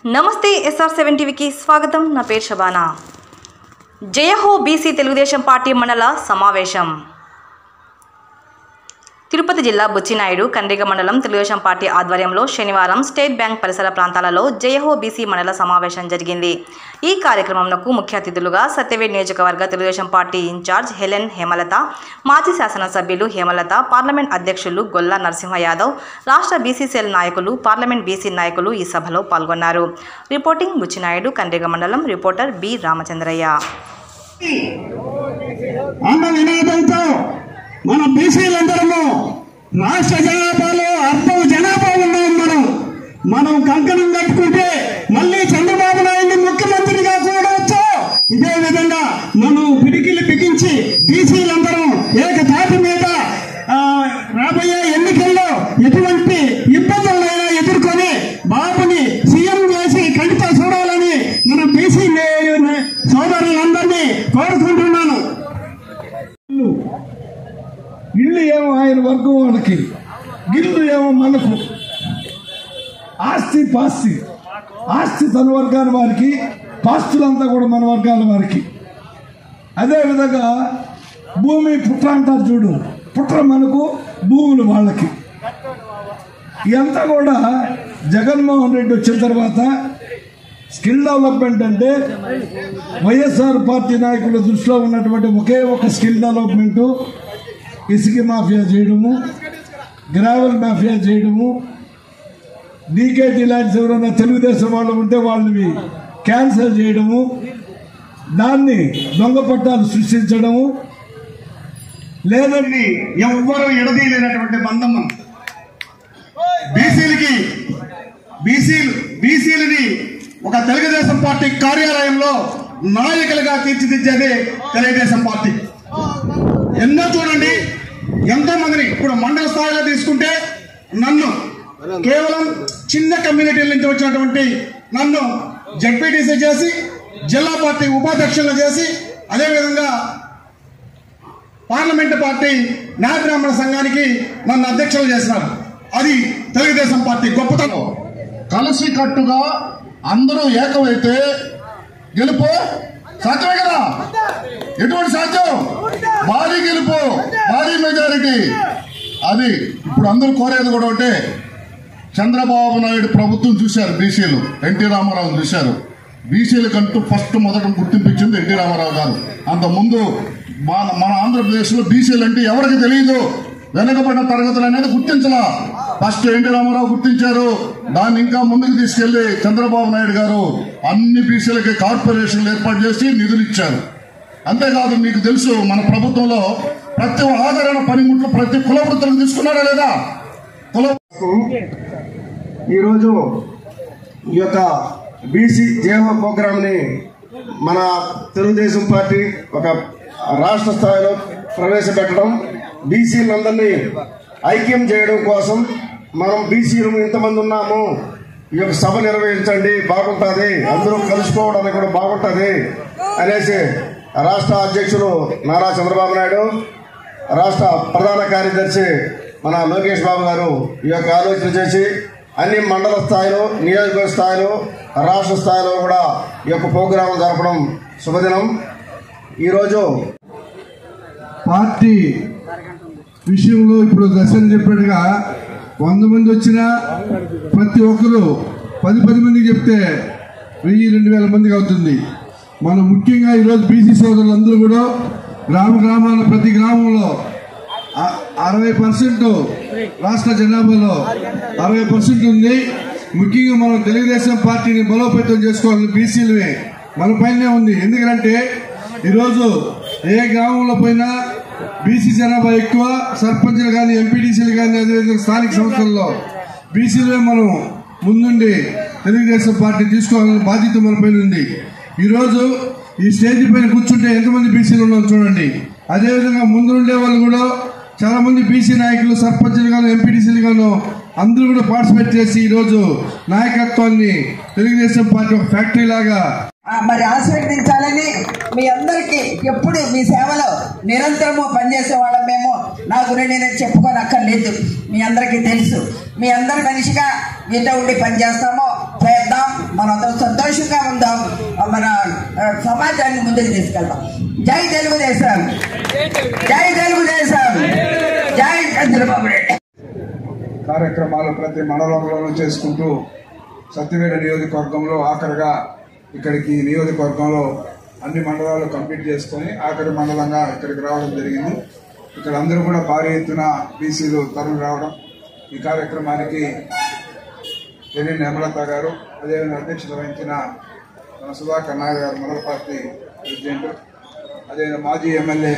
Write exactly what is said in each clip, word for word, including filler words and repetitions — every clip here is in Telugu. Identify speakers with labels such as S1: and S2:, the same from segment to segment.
S1: నమస్తే ఎస్ఆర్ సెవెన్ టీవీకి స్వాగతం. నా పేరు శబానా. జయహో బీసీ తెలుగుదేశం పార్టీ మండల సమావేశం. తిరుపతి జిల్లా బుచ్చినాయుడు కండ్రిగ మండలం తెలుగుదేశం పార్టీ ఆధ్వర్యంలో శనివారం స్టేట్ బ్యాంక్ పరిసర ప్రాంతాలలో జయహో బీసీ మండల సమావేశం జరిగింది. ఈ కార్యక్రమంకు ముఖ్య అతిథులుగా సత్యవేడ్ నియోజకవర్గ Telugu Desam party in charge Helen Hemalatha, మాజీ శాసనసభ్యులు హేమలత, పార్లమెంట్ అధ్యక్షులు గొల్లా నరసింహ యాదవ్, రాష్ట్ర బీసీ సెల్ నాయకులు, పార్లమెంట్ బీసీ నాయకులు ఈ సభలో పాల్గొన్నారు. రిపోర్టింగ్ బుచ్చినాయుడు కండ్రిగ మండలం. Reporter B Ramachandraiah.
S2: మన బీసీలందరము రాష్ట్ర జనాభాలో అర్థం జనాభా ఉన్నాం. మనం మనం కంకణం కట్టుకుంటే మళ్ళీ చంద్రబాబు నాయుడు ముఖ్యమంత్రిగా కూడవచ్చు. ఇదే విధంగా మనం పిడికిలు బిగించి బీసీలందరం ఏకతాటి మీద రాబోయే ఎన్నికల్లో ఎటువంటి ఇబ్బందులైనా ఎదుర్కొని బాబుని సీఎం చేసి కంటితో చూడాలని మన బీసీ సోదరులందరినీ కోరుకుంటున్నాను. ఇల్లు ఏమో ఆయన వర్గం వాళ్ళకి, గిల్లు ఏమో మనకు. ఆస్తి పాస్తి ఆస్తి తన వర్గాల వారికి, పాస్తులంతా కూడా మన వర్గాల వారికి. అదేవిధంగా భూమి పుట్ర అంటారు చూడు, పుట్ర మనకు, భూములు వాళ్ళకి. ఇదంతా కూడా జగన్మోహన్ రెడ్డి వచ్చిన తర్వాత స్కిల్ డెవలప్మెంట్ అంటే వైఎస్ఆర్ పార్టీ నాయకుల దృష్టిలో ఉన్నటువంటి ఒకే ఒక స్కిల్ డెవలప్మెంటు ఇసుక మాఫియా చేయడము, గ్రావెల్ మాఫియా చేయడము, డీకేటీ ల్యాండ్స్ ఎవరైనా తెలుగుదేశం వాళ్ళు ఉంటే వాళ్ళని క్యాన్సల్ చేయడము, దాన్ని దొంగ పట్టాలు సృష్టించడము, లేదండి ఎవ్వరూ ఎడదీయలేనటువంటి బంధం బీసీలకి బీసీలు బీసీలని ఒక తెలుగుదేశం పార్టీ కార్యాలయంలో నాయకులుగా తీర్చిదిద్దేది తెలుగుదేశం పార్టీ. ఎన్నో చూడండి, ఎంతో మందిని ఇప్పుడు మండల స్థాయిలో తీసుకుంటే నన్ను కేవలం చిన్న కమ్యూనిటీల నుంచి వచ్చినటువంటి నన్ను జడ్పీటీసీ చేసి జిల్లా పార్టీ ఉపాధ్యక్షులను చేసి అదేవిధంగా పార్లమెంటు పార్టీ న్యాయ బ్రాహ్మణ సంఘానికి నన్ను అధ్యక్షులు చేసినారు. అది తెలుగుదేశం పార్టీ గొప్పతనం.
S3: కలిసి కట్టుగా అందరూ ఏకమైతే గెలుపు సాధ్యమే కదా. ఎటువంటి సాధ్యం? భారీ గెలుపు, భారీ మెజారిటీ. అది ఇప్పుడు అందరూ కోరేది కూడా అంటే చంద్రబాబు నాయుడు ప్రభుత్వం చూశారు, బీసీలు ఎన్టీ రామారావు చూశారు. బీసీలకంటూ ఫస్ట్ మొదట గుర్తింపించింది ఎన్టీ రామారావు గారు. అంతకుముందు మన మన ఆంధ్రప్రదేశ్లో బీసీలు అంటే ఎవరికి తెలియదు, వెనుకబడిన తరగతులు అనేది గుర్తించలా. ఫస్ట్ ఎన్టీ రామారావు గుర్తించారు, దాన్ని ఇంకా ముందుకు తీసుకెళ్లి చంద్రబాబు నాయుడు గారు అన్ని బీసీలకి కార్పొరేషన్లు ఏర్పాటు చేసి నిధులు ఇచ్చారు. అంతేకాదు, మీకు తెలుసు మన ప్రభుత్వంలో ప్రతి ఆదరణ పనిముట్లు ప్రతి కుల వృత్తులను తీసుకున్నారా లేదా? కుల
S2: ఈరోజు ఈ యొక్క బీసీ జేహో ప్రోగ్రామ్ ని మన తెలుగుదేశం పార్టీ ఒక రాష్ట్ర స్థాయిలో ప్రవేశపెట్టడం, బీసీలందరినీ ఐక్యం చేయడం కోసం మనం బీసీలు ఇంతమంది ఉన్నాము, ఈ యొక్క సభ నిర్వహించండి బాగుంటుంది, అందరూ కలుసుకోవడానికి కూడా బాగుంటుంది అనేసి రాష్ట్ర అధ్యక్షులు నారా చంద్రబాబు నాయుడు, రాష్ట్ర ప్రధాన కార్యదర్శి మన లోకేష్ బాబు గారు ఈ యొక్క ఆలోచన చేసి అన్ని మండల స్థాయిలో, నియోజకవర్గ స్థాయిలో, రాష్ట్ర స్థాయిలో కూడా ఈ యొక్క ప్రోగ్రాం జరపడం శుభదినం. ఈరోజు పార్టీ విషయంలో ఇప్పుడు దర్శనం చెప్పినట్టుగా వంద మంది వచ్చినా ప్రతి ఒక్కరు పది పది మందికి చెప్తే వెయ్యి రెండు వేల మందికి అవుతుంది. మనం ముఖ్యంగా ఈరోజు బీసీ సోదరులందరూ కూడా గ్రామ గ్రామాల ప్రతి గ్రామంలో అరవై పర్సెంట్ రాష్ట్ర జనాభాలో అరవై పర్సెంట్ ఉంది. ముఖ్యంగా మనం తెలుగుదేశం పార్టీని బలోపేతం చేసుకోవాలని బీసీలే మన పైనే ఉంది. ఎందుకంటే ఈరోజు ఏ గ్రామంలో పోయినా బీసీ జనాభా ఎక్కువ, సర్పంచ్లు కానీ ఎంపీటీసీలు కానీ అదేవిధంగా స్థానిక సంస్థల్లో బీసీలే మనం ముందుండి తెలుగుదేశం పార్టీ తీసుకోవాలన్న బాధ్యత మన పైన ఉంది. ఈరోజు ఈ స్టేజ్ పైన కూర్చుంటే ఎంతమంది బీసీలు ఉన్నారో చూడండి. అదేవిధంగా ముందుండే వాళ్ళు కూడా చాలా మంది బీసీ నాయకులు, సర్పంచ్లు గాను ఎంపీటీసీలు గాను అందరూ కూడా పార్టిసిపేట్ చేసి ఈరోజు నాయకత్వాన్ని తెలుగుదేశం పార్టీ ఒక ఫ్యాక్టరీ లాగా
S4: మరి ఆశీర్వదించాలని మీ అందరికీ ఎప్పుడు మీ సేవలో నిరంతరము పనిచేసే వాళ్ళం మేము. నా గురించి నేను చెప్పుకోనక్కర్లేదు, మీ అందరికీ తెలుసు. మీ అందరి మనిషిగా మీతో ఉండి పనిచేస్తాము. చేద్దాం, మనందరం సంతోషంగా ఉందాం, మన సమాజాన్ని ముందుకు తీసుకెళ్దాం. జై తెలుగుదేశం, జై తెలుగుదేశం, జై చంద్రబాబు నాయుడు.
S2: కార్యక్రమాలు ప్రతి మండలంలోనూ చేసుకుంటూ సత్యవేడ నియోజకవర్గంలో ఆఖరిగా ఇక్కడికి నియోజకవర్గంలో అన్ని మండలాలు కంప్లీట్ చేసుకొని ఆఖరి మండలంగా ఇక్కడికి రావడం జరిగింది. ఇక్కడ అందరూ కూడా భారీ ఎత్తున బీసీలు తరలి రావడం, ఈ కార్యక్రమానికి ఎన్ని హేమలత గారు, అదేవిధంగా అధ్యక్షత వహించిన మన సుధాకర్ నాయుడు గారు మండల పార్టీ ప్రెసిడెంట్, అదేవిధంగా మాజీ ఎమ్మెల్యే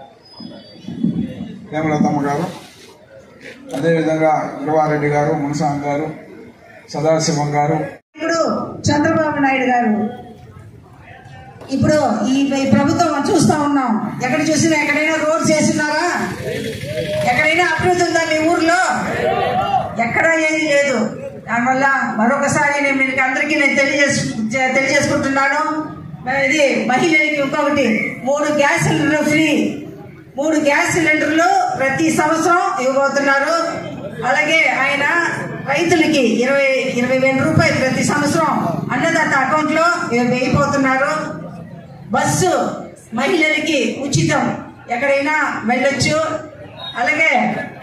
S2: హేమలతమ్మ గారు, అదేవిధంగా గురవారెడ్డి గారు, మునసాం గారు, సదాశివం గారు,
S5: ఇప్పుడు చంద్రబాబు నాయుడు గారు. ఇప్పుడు ఈ ప్రభుత్వం చూస్తా ఉన్నాం, ఎక్కడ చూసినా ఎక్కడైనా రోడ్స్ వేస్తున్నారా? ఎక్కడైనా అభివృద్ధి ఉందా మీ ఊర్లో? ఎక్కడ ఏది లేదు. దానివల్ల మరొకసారి నేను మీకు అందరికీ నేను తెలియజేసు తెలియజేసుకుంటున్నాను ఇది మహిళలకి ఇంకొకటి మూడు గ్యాస్ సిలిండర్లు ఫ్రీ, మూడు గ్యాస్ సిలిండర్లు ప్రతి సంవత్సరం ఇవ్వబోతున్నారు. అలాగే ఆయన రైతులకి ఇరవై ఇరవై వేల రూపాయలు ప్రతి సంవత్సరం అన్నదాత అకౌంట్ లో వేయిపోతున్నారు. బస్సు మహిళలకి ఉచితం, ఎక్కడైనా వెళ్ళొచ్చు. అలాగే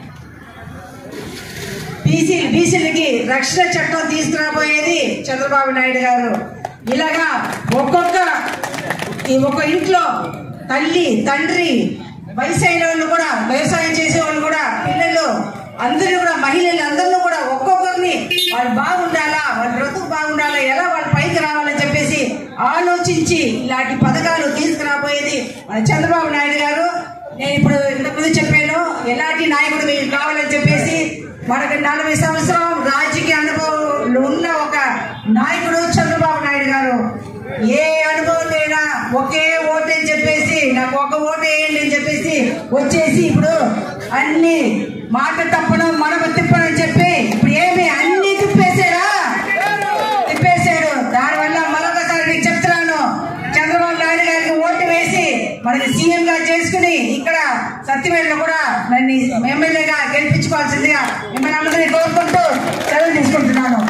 S5: బీసీ బీసీలకి రక్షణ చట్టం తీసుకురాబోయేది చంద్రబాబు నాయుడు గారు. ఇలాగా ఒక్కొక్క ఒక్క ఇంట్లో తల్లి తండ్రి వయసు అయిన వాళ్ళు కూడా, వ్యవసాయం చేసే వాళ్ళు కూడా, పిల్లలు అందరూ కూడా, మహిళలు అందరూ కూడా ఒక్కొక్కరిని వాళ్ళు బాగుండాలా, వాళ్ళ బ్రతుకు బాగుండాలా, ఎలా వాళ్ళు పైకి రావాలని చెప్పేసి ఆలోచించి ఇలాంటి పథకాలు తీసుకురాబోయేది మన చంద్రబాబు నాయుడు గారు. నేను ఇప్పుడు ఇంతకుముందు చెప్పాను ఎలాంటి నాయకుడు మీకు కావాలని చెప్పేసి. మనకు నలభై సంవత్సరం రాజకీయ అనుభవం ఉన్న ఒక నాయకుడు చంద్రబాబు నాయుడు గారు. ఏ అనుభవం లేనా ఒకే ఓటు అని చెప్పేసి, నాకు ఒక ఓటు వేయండి అని చెప్పేసి వచ్చేసి ఇప్పుడు అన్ని మాట తప్పడం మనకు తిప్పడని చెప్పి ఇప్పుడు ఏమి అన్ని తిప్పేశాడా? తిప్పేశాడు. దానివల్ల మరొకసారి మీకు చెప్తున్నాను, చంద్రబాబు నాయుడు గారికి ఓటు వేసి మనకి సీఎం గా చేసుకుని ఇక్కడ సత్యవేడలో కూడా నన్ను ఎమ్మెల్యేగా గెలిపించుకోవాల్సిందిగా మిమ్మల్ని అందరినీ కోరుకుంటూ సెలవు తీసుకుంటున్నాను.